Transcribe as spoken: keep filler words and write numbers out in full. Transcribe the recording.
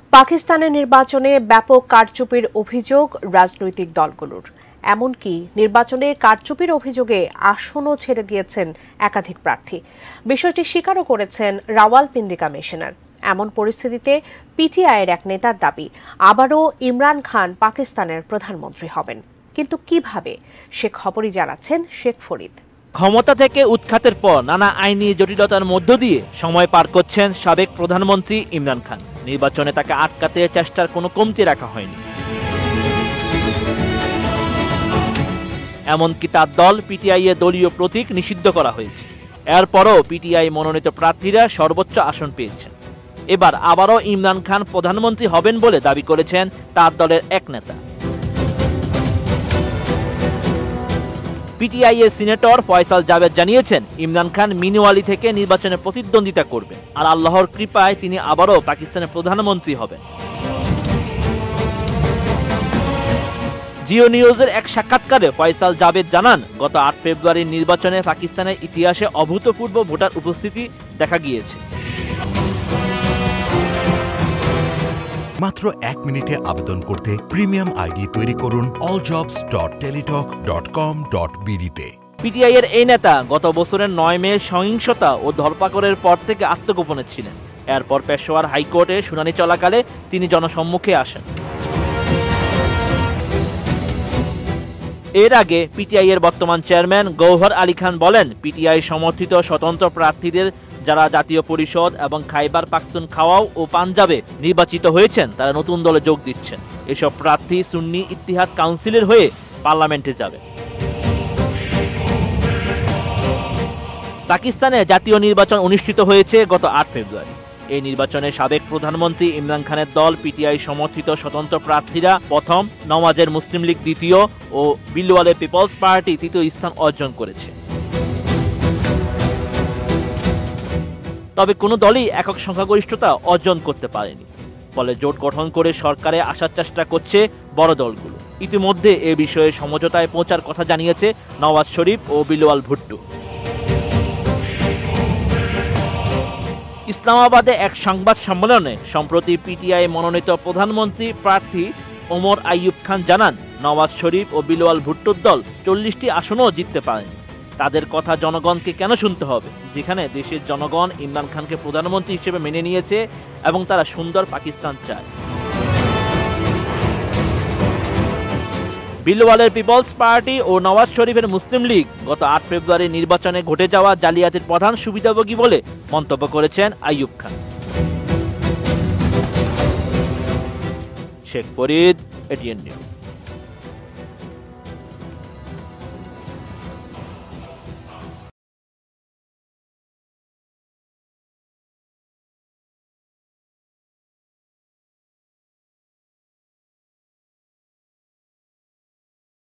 পাকিস্তানের নির্বাচনে ব্যাপক কারচুপির অভিযোগ রাজনৈতিক দলগুলোর, এমনকি নির্বাচনে কারচুপির অভিযোগে আসনও ছেড়ে দিয়েছেন একাধিক প্রার্থী। বিষয়টি স্বীকারও করেছেন রাওয়ালপিন্ডি কমিশনার। এমন পরিস্থিতিতে পিটিআইয়ের এক নেতার দাবি, আবারও ইমরান খান পাকিস্তানের প্রধানমন্ত্রী হবেন। কিন্তু কিভাবে, সে খবরই জানাচ্ছেন শেখ ফরিদ। ক্ষমতা থেকে উৎখাতের পর নানা আইনি জটিলতার মধ্য দিয়ে সময় পার করছেন সাবেক প্রধানমন্ত্রী ইমরান খান। নির্বাচনে তাকে আটকাতে চেষ্টার কোনো কমতি রাখা হয়নি। এমনকি তার দল পিটিআই এর দলীয় প্রতীক নিষিদ্ধ করা হয়েছে। এরপরও পিটিআই মনোনীত প্রার্থীরা সর্বোচ্চ আসন পেয়েছেন। এবার আবারও ইমরান খান প্রধানমন্ত্রী হবেন বলে দাবি করেছেন তার দলের এক নেতা। পিটিআই এর সিনেটর ফয়সাল জাভেদ জানিয়েছেন, ইমরান খান মিনিওয়ালি থেকে নির্বাচনে প্রতিদ্বন্দ্বিতা করবেন, আর আল্লাহর কৃপায় তিনি আবারও পাকিস্তানের প্রধানমন্ত্রী হবেন। জিও নিউজের এক সাক্ষাৎকারে ফয়সাল জাভেদ জানান, গত আট ফেব্রুয়ারির নির্বাচনে পাকিস্তানের ইতিহাসে অভূতপূর্ব ভোটার উপস্থিতি দেখা গিয়েছে। মাত্র এক মিনিটে আবেদন করতে প্রিমিয়াম আইডি তৈরি করুন all jobs dot Teletalk dot com dot BD তে। পিটিআই এর এই নেতা গত বছরের নয় মে সহিংসতা ও ধরপাকড়ের পর থেকে আত্মগোপনে ছিলেন। এরপর পেশোয়ার হাইকোর্টে শুনানি চলাকালে তিনি জনসম্মুখে আসেন। এর আগে পিটিআই এর বর্তমান চেয়ারম্যান গৌহর আলী খান বলেন, পিটিআই সমর্থিত স্বতন্ত্র প্রার্থীদের যারা জাতীয় পরিষদ এবং খাইবার পাখতুনখাওয়া ও পাঞ্জাবে নির্বাচিত হয়েছেন তারা নতুন দলে যোগ দিচ্ছেন। এসব প্রার্থী সুন্নি ইত্তিহাদ কাউন্সিলের হয়ে পার্লামেন্টে যাবে। পাকিস্তানে জাতীয় নির্বাচন অনুষ্ঠিত হয়েছে গত আট ফেব্রুয়ারি। এই নির্বাচনে সাবেক প্রধানমন্ত্রী ইমরান খানের দল পিটিআই সমর্থিত স্বতন্ত্র প্রার্থীরা প্রথম, নওয়াজের মুসলিম লীগ দ্বিতীয় ও বিলওয়ালের পিপলস পার্টি তৃতীয় স্থান অর্জন করেছে। তবে কোনো দলই একক সংখ্যাগরিষ্ঠতা অর্জন করতে পারেনি। ফলে জোট গঠন করে সরকারে আসার চেষ্টা করছে বড় দলগুলো। ইতিমধ্যে এ বিষয়ে সমঝোতায় পৌঁছার কথা জানিয়েছে নওয়াজ শরীফ ও বিলওয়াল ভুট্টো। ইসলামাবাদে এক সংবাদ সম্মেলনে সম্প্রতি পিটিআই মনোনীত প্রধানমন্ত্রী প্রার্থী ওমর আইয়ুব খান জানান, নওয়াজ শরীফ ও বিলওয়াল ভুট্টোর দল চল্লিশটি আসনও জিততে পারেনি। তাদের কথা জনগণকে কেন শুনতে হবে, যেখানে দেশের জনগণ ইমরান খানকে প্রধানমন্ত্রী হিসেবে মেনে নিয়েছে এবং তারা সুন্দর পাকিস্তান চায়। বিলওয়ালের পিপলস পার্টি ও নওয়াজ শরীফের মুসলিম লীগ গত আট ফেব্রুয়ারি নির্বাচনে ঘটে যাওয়া জালিয়াতির প্রধান সুবিধাভোগী বলে মন্তব্য করেছেন আইয়ুব খান। শেখ ফরিদ, এটিএন নিউজ।